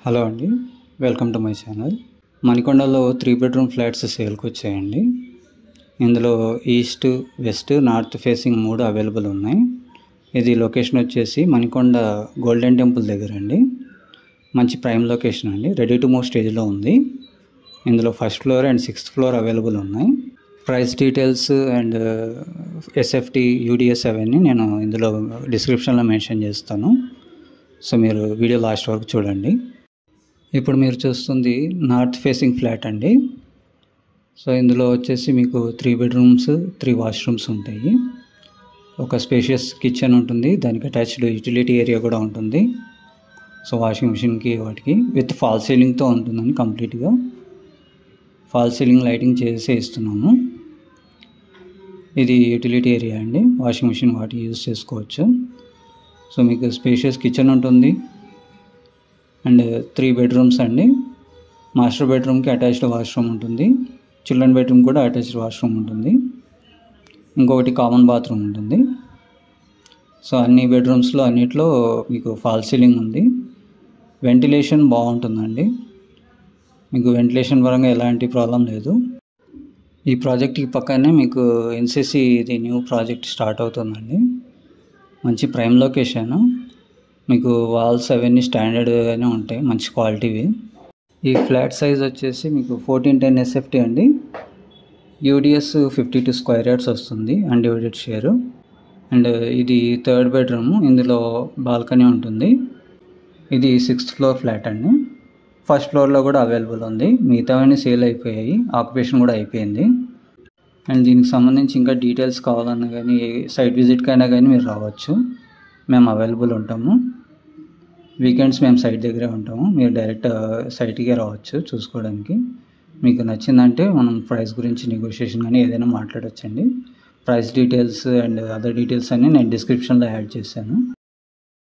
Hello అండి, welcome to my channel. మణికొండలో 3 bedroom flats సేల్కి వచ్చాయండి. ఇందులో east, west, north facing 3 available ఉన్నాయి. ఇది లొకేషన్ వచ్చేసి మణికొండ గోల్డెన్ టెంపుల్ దగ్గర అండి. మంచి ప్రైమ్ లొకేషన్ అండి. రెడీ టు మూవ్ స్టేజ్లో ఉంది. ఇందులో first floor and 6th floor available ఉన్నాయి. Price details and SFT, UDS అవన్నీ నేను ఇందులో డిస్క్రిప్షన్లో మెన్షన్ చేస్తాను. సో మీరు వీడియో లాస్ట్ వరకు చూడండి. ఇప్పుడు మీరు చూస్తుంది నార్త్ ఫేసింగ్ ఫ్లాట్ అండి. సో ఇందులో వచ్చేసి మీకు 3 బెడ్రూమ్స్, 3 వాష్రూమ్స్ ఉంటాయి. ఒక స్పేషియస్ కిచెన్ ఉంటుంది, దానికి అటాచ్డ్ యూటిలిటీ ఏరియా కూడా ఉంటుంది. సో వాషింగ్ మిషన్కి వాటికి విత్ ఫాల్ సీలింగ్తో ఉంటుందని కంప్లీట్గా ఫాల్ సీలింగ్ లైటింగ్ చేసి ఇస్తున్నాము. ఇది యూటిలిటీ ఏరియా అండి, వాషింగ్ మిషన్ వాటికి యూజ్ చేసుకోవచ్చు. సో మీకు స్పేషియస్ కిచెన్ ఉంటుంది అండ్ 3 బెడ్రూమ్స్ అండి. మాస్టర్ బెడ్రూమ్కి అటాచ్డ్ వాష్రూమ్ ఉంటుంది, చిల్డ్రన్ బెడ్రూమ్ కూడా అటాచ్డ్ వాష్రూమ్ ఉంటుంది, ఇంకొకటి కామన్ బాత్రూమ్ ఉంటుంది. సో అన్ని బెడ్రూమ్స్లో అన్నిట్లో మీకు ఫాల్ సీలింగ్ ఉంది. వెంటిలేషన్ బాగుంటుందండి, మీకు వెంటిలేషన్ పరంగా ఎలాంటి ప్రాబ్లం లేదు. ఈ ప్రాజెక్ట్కి పక్కనే మీకు ఎన్సిసి ఇది న్యూ ప్రాజెక్ట్ స్టార్ట్ అవుతుందండి. మంచి ప్రైమ్ లొకేషన్, మీకు వాల్స్ అవన్నీ స్టాండర్డ్గానే ఉంటాయి, మంచి క్వాలిటీవి. ఈ ఫ్లాట్ సైజ్ వచ్చేసి మీకు 1410 ఎస్ఎఫ్టీ అండి. యూడిఎస్ 52 స్క్వేర్ యార్డ్స్ వస్తుంది, అన్డివైడెడ్ షేరు. అండ్ ఇది 3rd బెడ్రూమ్, ఇందులో బాల్కనీ ఉంటుంది. ఇది 6th ఫ్లోర్ ఫ్లాట్ అండి. ఫస్ట్ ఫ్లోర్లో కూడా అవైలబుల్ ఉంది, మిగతావన్నీ సేల్ అయిపోయాయి, ఆక్యుపేషన్ కూడా అయిపోయింది. అండ్ దీనికి సంబంధించి ఇంకా డీటెయిల్స్ కావాలన్నా కానీ, సైట్ విజిట్కైనా కానీ మీరు రావచ్చు, మేము అవైలబుల్ ఉంటాము. వీకెండ్స్ మేము సైట్ దగ్గరే ఉంటాము, మీరు డైరెక్ట్ సైట్కే రావచ్చు చూసుకోవడానికి. మీకు నచ్చిందంటే మనం ప్రైస్ గురించి నెగోషియేషన్ కానీ ఏదైనా మాట్లాడొచ్చండి. Price details and other details అన్నీ నేను డిస్క్రిప్షన్లో యాడ్ చేశాను.